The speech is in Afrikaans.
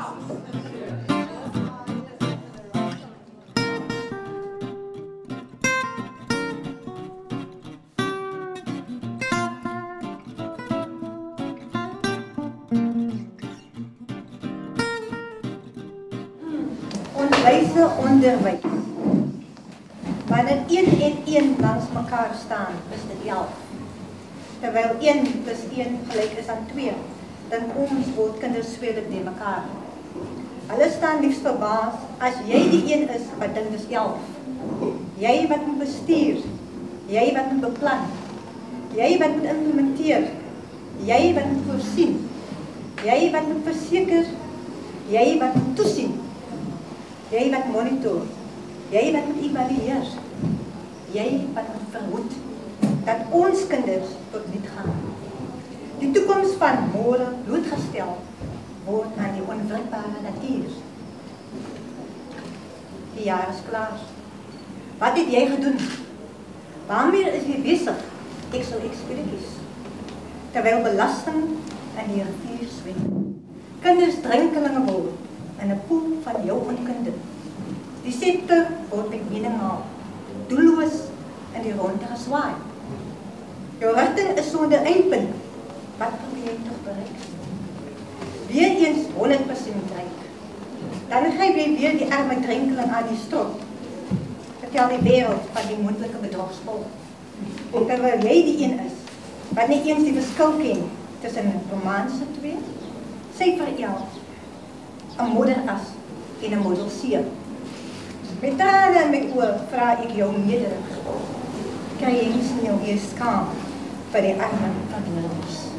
Onderwyse onderwys. Wanneer 1 en 1 langs mekaar staan, is dit 11. Terwyl 1 plus 1 gelyk is aan 2, dan ons word kinders tweelik die mekaar. Hulle staan liefst verbaas as jy die 1 is wat dink dis 11. Jy wat moet bestuur, jy wat moet beplan, jy wat moet implementeer, jy wat moet voorsien, jy wat moet verseker, jy wat moet toesien. Jy wat monitor, jy wat moet evalueer, jy wat moet verhoed, dat ons kinders tot niet gaan. Die toekoms van môre blootgestel word aan die onwrikbare natuur. Die jaar is klaar. Wat het jy gedoen? Waarmee is jy besig? Ek sal eksperies. Terwyl belasting in die rivier swem. Kinders drinkelinge word in 'n poel van jou onkunde. Die scepter word met mening haal, doelloos in die ronde geswaai. Jou rigting is sonder eindpunt. Wat probeer jy toch bereik? Weer eens 100% drink. Dan gryp jy weer die arme drinkeling aan die strot. Vertel die wêreld van die moontlike bedrogspel. Terwyl jy die een is, wat nie eens die verskil ken tussen romanse twee, sy verel 'n modderas en 'n model C. Met trane in my oor vra ek jou nederig. Kry jy nie jou eers skaam vir die arme van die